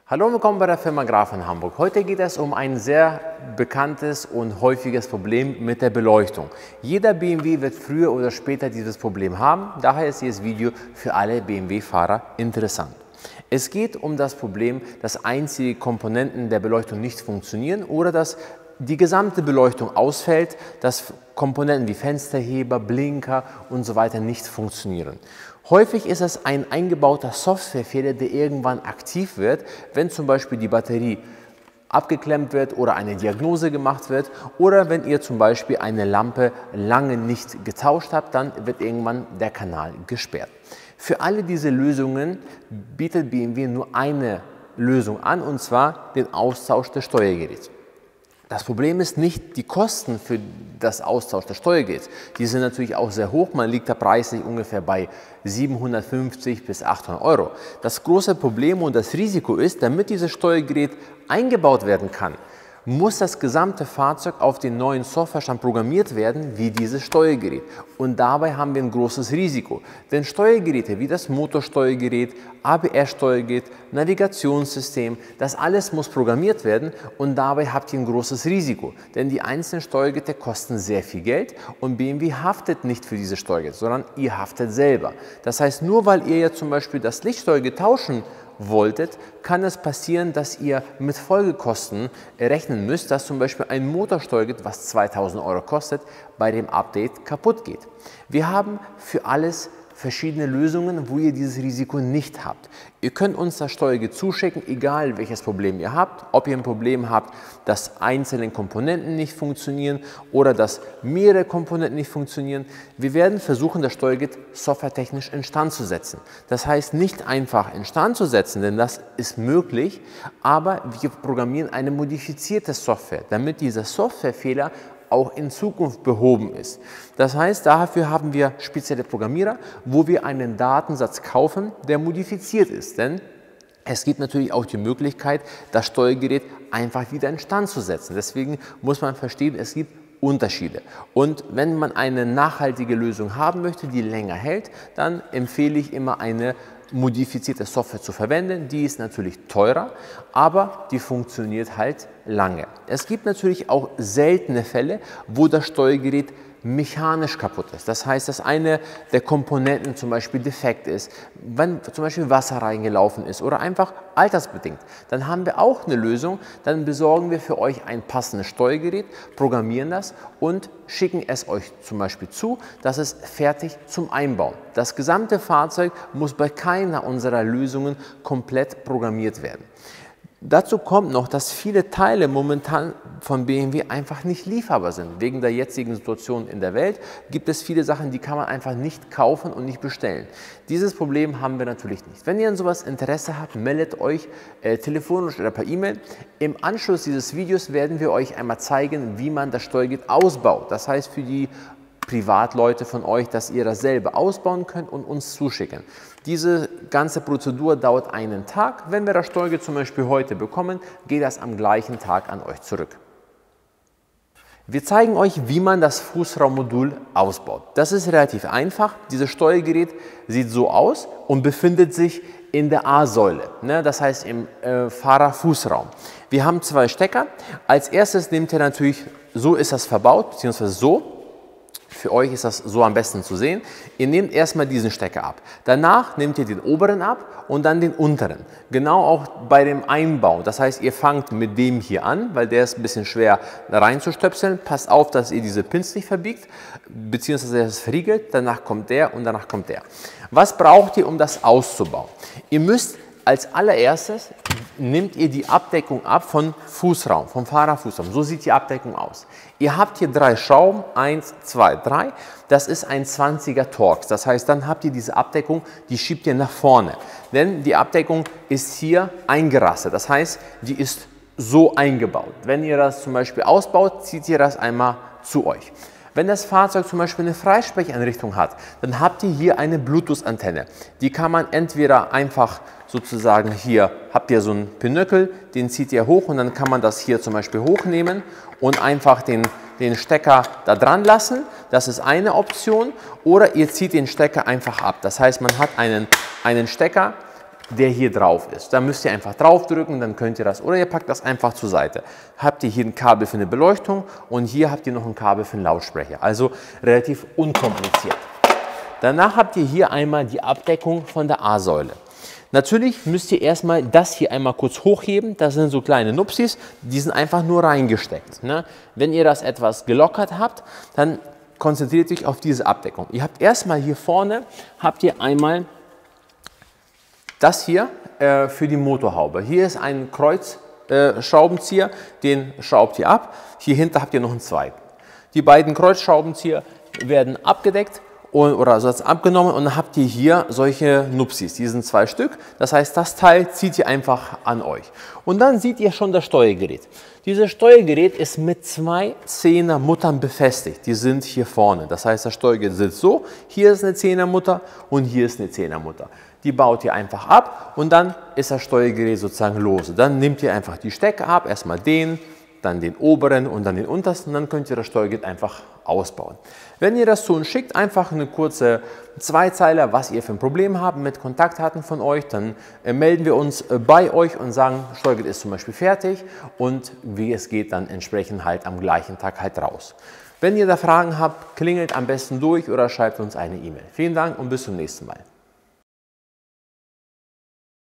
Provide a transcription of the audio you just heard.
Hallo und willkommen bei der Firma Graf in Hamburg. Heute geht es um ein sehr bekanntes und häufiges Problem mit der Beleuchtung. Jeder BMW wird früher oder später dieses Problem haben, daher ist dieses Video für alle BMW-Fahrer interessant. Es geht um das Problem, dass einzige Komponenten der Beleuchtung nicht funktionieren oder dass die gesamte Beleuchtung ausfällt, dass Komponenten wie Fensterheber, Blinker und so weiter nicht funktionieren. Häufig ist es ein eingebauter Softwarefehler, der irgendwann aktiv wird, wenn zum Beispiel die Batterie abgeklemmt wird oder eine Diagnose gemacht wird oder wenn ihr zum Beispiel eine Lampe lange nicht getauscht habt, dann wird irgendwann der Kanal gesperrt. Für alle diese Lösungen bietet BMW nur eine Lösung an, und zwar den Austausch des Steuergeräts. Das Problem ist nicht die Kosten für das Austausch des Steuergeräts. Die sind natürlich auch sehr hoch. Man liegt da preislich ungefähr bei 750 bis 800 Euro. Das große Problem und das Risiko ist, damit dieses Steuergerät eingebaut werden kann, muss das gesamte Fahrzeug auf den neuen Softwarestand programmiert werden wie dieses Steuergerät. Und dabei haben wir ein großes Risiko. Denn Steuergeräte wie das Motorsteuergerät, ABS-Steuergerät, Navigationssystem, das alles muss programmiert werden und dabei habt ihr ein großes Risiko. Denn die einzelnen Steuergeräte kosten sehr viel Geld und BMW haftet nicht für diese Steuergeräte, sondern ihr haftet selber. Das heißt, nur weil ihr jetzt zum Beispiel das Lichtsteuergerät tauschen wolltet, kann es passieren, dass ihr mit Folgekosten rechnen müsst, dass zum Beispiel ein Motorsteuergerät, was 2000 Euro kostet, bei dem Update kaputt geht. Wir haben für alles verschiedene Lösungen, wo ihr dieses Risiko nicht habt. Ihr könnt uns das Steuergerät zuschicken, egal welches Problem ihr habt. Ob ihr ein Problem habt, dass einzelne Komponenten nicht funktionieren oder dass mehrere Komponenten nicht funktionieren. Wir werden versuchen, das Steuergerät softwaretechnisch instand zu setzen. Das heißt, nicht einfach instand zu setzen, denn das ist möglich, aber wir programmieren eine modifizierte Software, damit dieser Softwarefehler auch in Zukunft behoben ist. Das heißt, dafür haben wir spezielle Programmierer, wo wir einen Datensatz kaufen, der modifiziert ist. Denn es gibt natürlich auch die Möglichkeit, das Steuergerät einfach wieder instand zu setzen. Deswegen muss man verstehen, es gibt Unterschiede. Und wenn man eine nachhaltige Lösung haben möchte, die länger hält, dann empfehle ich immer eine modifizierte Software zu verwenden. Die ist natürlich teurer, aber die funktioniert halt lange. Es gibt natürlich auch seltene Fälle, wo das Steuergerät mechanisch kaputt ist. Das heißt, dass eine der Komponenten zum Beispiel defekt ist, wenn zum Beispiel Wasser reingelaufen ist oder einfach altersbedingt. Dann haben wir auch eine Lösung, dann besorgen wir für euch ein passendes Steuergerät, programmieren das und schicken es euch zum Beispiel zu, dass es fertig zum Einbauen. Das gesamte Fahrzeug muss bei keiner unserer Lösungen komplett programmiert werden. Dazu kommt noch, dass viele Teile momentan von BMW einfach nicht lieferbar sind. Wegen der jetzigen Situation in der Welt gibt es viele Sachen, die kann man einfach nicht kaufen und nicht bestellen. Dieses Problem haben wir natürlich nicht. Wenn ihr an sowas Interesse habt, meldet euch telefonisch oder per E-Mail. Im Anschluss dieses Videos werden wir euch einmal zeigen, wie man das Steuergerät ausbaut. Das heißt für die Privatleute von euch, dass ihr das selber ausbauen könnt und uns zuschicken. Diese ganze Prozedur dauert einen Tag. Wenn wir das Steuergerät zum Beispiel heute bekommen, geht das am gleichen Tag an euch zurück. Wir zeigen euch, wie man das Fußraummodul ausbaut. Das ist relativ einfach. Dieses Steuergerät sieht so aus und befindet sich in der A-Säule, das heißt im Fahrerfußraum. Wir haben zwei Stecker. Als erstes nehmt ihr natürlich, so ist das verbaut, beziehungsweise so. Für euch ist das so am besten zu sehen. Ihr nehmt erstmal diesen Stecker ab. Danach nehmt ihr den oberen ab und dann den unteren. Genau auch bei dem Einbau. Das heißt, ihr fangt mit dem hier an, weil der ist ein bisschen schwer reinzustöpseln. Passt auf, dass ihr diese Pins nicht verbiegt, beziehungsweise es verriegelt. Danach kommt der und danach kommt der. Was braucht ihr, um das auszubauen? Ihr müsst als allererstes nehmt ihr die Abdeckung ab vom Fußraum, vom Fahrerfußraum. So sieht die Abdeckung aus. Ihr habt hier 3 Schrauben, 1, 2, 3. Das ist ein 20er Torx. Das heißt, dann habt ihr diese Abdeckung, die schiebt ihr nach vorne. Denn die Abdeckung ist hier eingerastet. Das heißt, die ist so eingebaut. Wenn ihr das zum Beispiel ausbaut, zieht ihr das einmal zu euch. Wenn das Fahrzeug zum Beispiel eine Freisprechanrichtung hat, dann habt ihr hier eine Bluetooth-Antenne. Die kann man entweder einfach sozusagen hier, habt ihr so einen Pinöckel, den zieht ihr hoch und dann kann man das hier zum Beispiel hochnehmen und einfach den Stecker da dran lassen. Das ist eine Option. Oder ihr zieht den Stecker einfach ab. Das heißt, man hat einen Stecker, der hier drauf ist. Da müsst ihr einfach drauf drücken, dann könnt ihr das, oder ihr packt das einfach zur Seite. Habt ihr hier ein Kabel für eine Beleuchtung und hier habt ihr noch ein Kabel für einen Lautsprecher. Also relativ unkompliziert. Danach habt ihr hier einmal die Abdeckung von der A-Säule. Natürlich müsst ihr erstmal das hier einmal kurz hochheben. Das sind so kleine Nupsis, die sind einfach nur reingesteckt. Ne? Wenn ihr das etwas gelockert habt, dann konzentriert euch auf diese Abdeckung. Ihr habt erstmal hier vorne, habt ihr einmal das hier für die Motorhaube. Hier ist ein Kreuzschraubenzieher, den schraubt ihr ab. Hier hinter habt ihr noch einen zweiten. Die beiden Kreuzschraubenzieher werden abgedeckt oder also abgenommen und dann habt ihr hier solche Nupsis, die sind 2 Stück. Das heißt, das Teil zieht ihr einfach an euch. Und dann seht ihr schon das Steuergerät. Dieses Steuergerät ist mit 2 Zehnermuttern befestigt. Die sind hier vorne. Das heißt, das Steuergerät sitzt so. Hier ist eine Zehnermutter und hier ist eine Zehnermutter. Die baut ihr einfach ab und dann ist das Steuergerät sozusagen lose. Dann nehmt ihr einfach die Stecker ab, erstmal den, dann den oberen und dann den untersten, dann könnt ihr das Steuergerät einfach ausbauen. Wenn ihr das zu uns schickt, einfach eine kurze Zweizeiler, was ihr für ein Problem habt mit Kontaktdaten von euch, dann melden wir uns bei euch und sagen, Steuergerät ist zum Beispiel fertig und wie es geht, dann entsprechend halt am gleichen Tag halt raus. Wenn ihr da Fragen habt, klingelt am besten durch oder schreibt uns eine E-Mail. Vielen Dank und bis zum nächsten Mal.